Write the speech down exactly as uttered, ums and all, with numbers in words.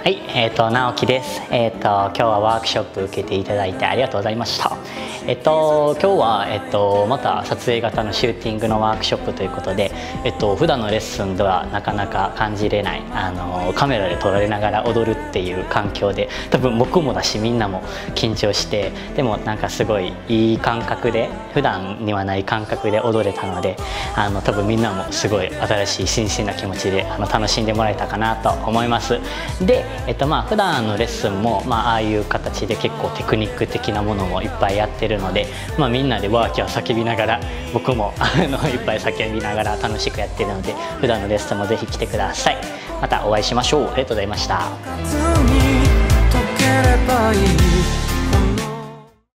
はい、えっと直樹です。えっと今日はワークショップ受けていただいてありがとうございました。えっと今日はえっとまた撮影型のシューティングのワークショップということで、えっと普段のレッスンではなかなか感じれないあのカメラで撮られながら踊るっていう環境で、多分僕もだしみんなも緊張して、でもなんかすごいいい感覚で普段にはない感覚で踊れたので、あの多分みんなもすごい新しい新鮮な気持ちであの楽しんでもらえたかなと思います。でえっとまあ普段のレッスンも、まあ、ああいう形で結構テクニック的なものもいっぱいやってるので、まあ、みんなでワーキャー叫びながら、僕もあのいっぱい叫びながら楽しくやってるので、普段のレッスンもぜひ来てください。またお会いしましょう。ありがとうございました。